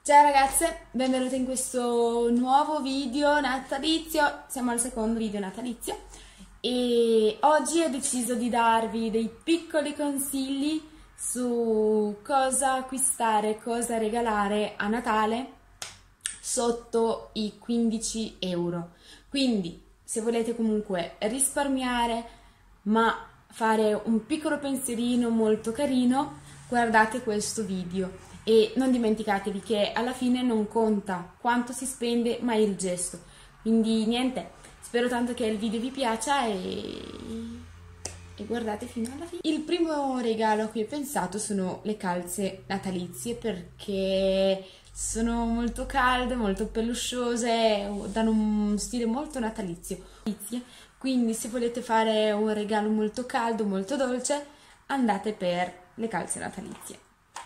Ciao ragazze, benvenute in questo nuovo video natalizio. Siamo al secondo video natalizio e oggi ho deciso di darvi dei piccoli consigli su cosa acquistare, cosa regalare a Natale sotto i 15 euro. Quindi se volete comunque risparmiare ma fare un piccolo pensierino molto carino, guardate questo video. E non dimenticatevi che alla fine non conta quanto si spende, ma il gesto. Quindi niente, spero tanto che il video vi piaccia e guardate fino alla fine. Il primo regalo a cui ho pensato sono le calze natalizie, perché sono molto calde, molto pelusciose, danno un stile molto natalizio. Quindi se volete fare un regalo molto caldo, molto dolce, andate per le calze natalizie.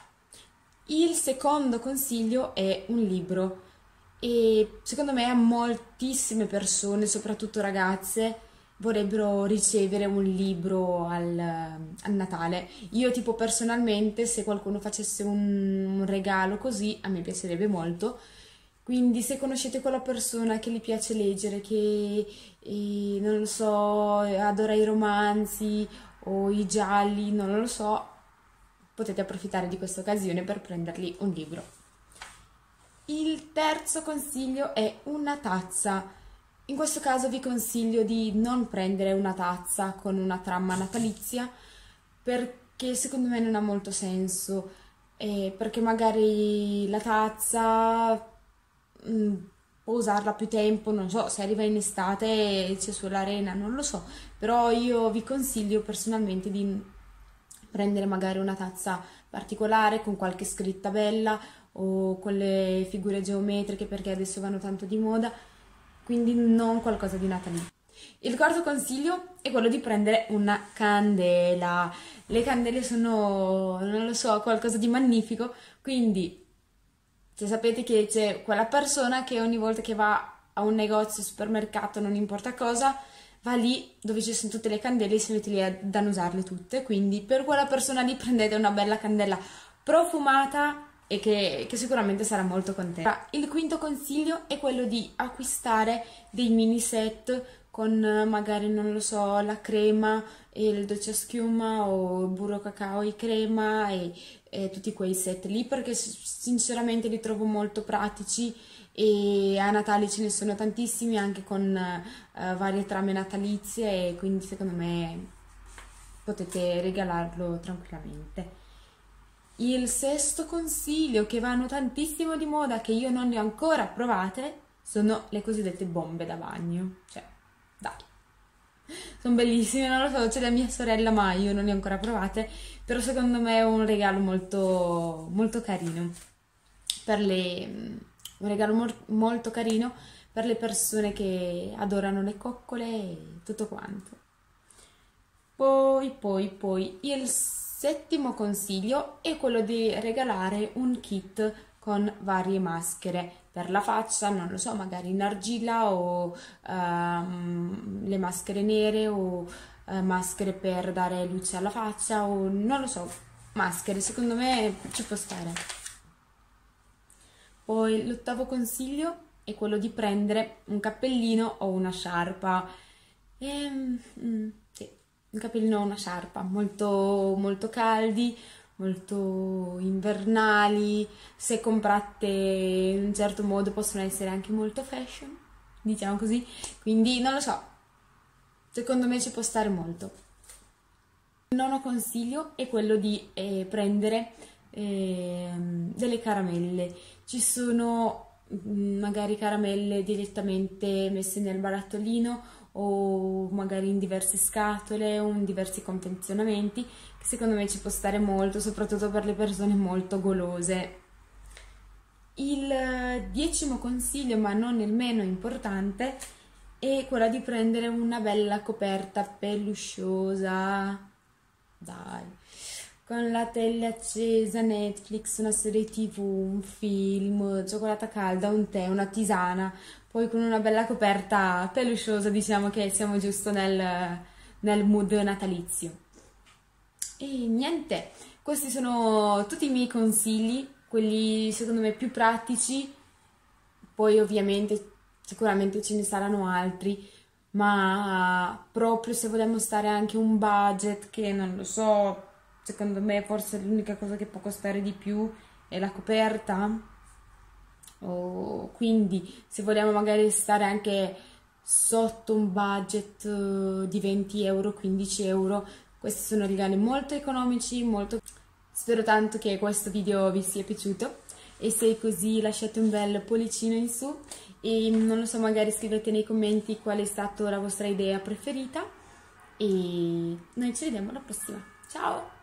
Il secondo consiglio è un libro e secondo me moltissime persone, soprattutto ragazze, vorrebbero ricevere un libro al Natale. Io tipo personalmente, se qualcuno facesse un regalo così, a me piacerebbe molto. Quindi se conoscete quella persona che gli piace leggere, che non lo so, adora i romanzi o i gialli, non lo so, potete approfittare di questa occasione per prendergli un libro. Il terzo consiglio è una tazza. In questo caso vi consiglio di non prendere una tazza con una trama natalizia, perché secondo me non ha molto senso, perché magari la tazza può usarla più tempo, non so, se arriva in estate e c'è sull'arena, non lo so, però io vi consiglio personalmente di prendere magari una tazza particolare con qualche scritta bella o con le figure geometriche, perché adesso vanno tanto di moda, quindi non qualcosa di natalizio. Il quarto consiglio è quello di prendere una candela. Le candele sono, non lo so, qualcosa di magnifico, quindi se sapete che c'è quella persona che ogni volta che va a un negozio, supermercato, non importa cosa, va lì dove ci sono tutte le candele e si mette lì ad annusarle tutte, quindi per quella persona lì prendete una bella candela profumata e che sicuramente sarà molto contenta. Il quinto consiglio è quello di acquistare dei mini set con magari, non lo so, la crema e il dolce a schiuma o burro cacao e crema e tutti quei set lì, perché sinceramente li trovo molto pratici e a Natale ce ne sono tantissimi anche con varie trame natalizie, e quindi secondo me potete regalarlo tranquillamente. Il sesto consiglio, che vanno tantissimo di moda, che io non le ho ancora provate, sono le cosiddette bombe da bagno. Cioè, dai, sono bellissime, non lo so, c'è la mia sorella ma io non le ho ancora provate, però secondo me è un regalo molto, molto carino per un regalo molto carino per le persone che adorano le coccole e tutto quanto. Poi, il settimo consiglio è quello di regalare un kit con varie maschere per la faccia, non lo so, magari in argilla o le maschere nere o maschere per dare luce alla faccia o non lo so, maschere, secondo me ci può stare. Poi l'ottavo consiglio è quello di prendere un cappellino o una sciarpa. Sì, un cappellino o una sciarpa molto, molto caldi, molto invernali. Se comprate in un certo modo possono essere anche molto fashion, diciamo così. Quindi non lo so, secondo me ci può stare molto. Il nono consiglio è quello di prendere delle caramelle. Ci sono magari caramelle direttamente messe nel barattolino o magari in diverse scatole o in diversi confezionamenti, che secondo me ci può stare molto, soprattutto per le persone molto golose. Il decimo consiglio, ma non il meno importante, è quello di prendere una bella coperta pelusciosa, dai, con la tele accesa, Netflix, una serie TV, un film, cioccolata calda, un tè, una tisana, poi con una bella coperta pelusciosa, diciamo che siamo giusto nel mood natalizio. E niente, questi sono tutti i miei consigli quelli secondo me più pratici. Poi ovviamente sicuramente ce ne saranno altri, ma proprio se vogliamo stare anche un budget che non lo so, secondo me forse l'unica cosa che può costare di più è la coperta. Quindi se vogliamo magari stare anche sotto un budget di 20 euro, 15 euro, questi sono regali molto economici, molto... Spero tanto che questo video vi sia piaciuto e se è così lasciate un bel pollicino in su e non lo so, magari scrivete nei commenti qual è stata la vostra idea preferita e noi ci vediamo alla prossima. Ciao!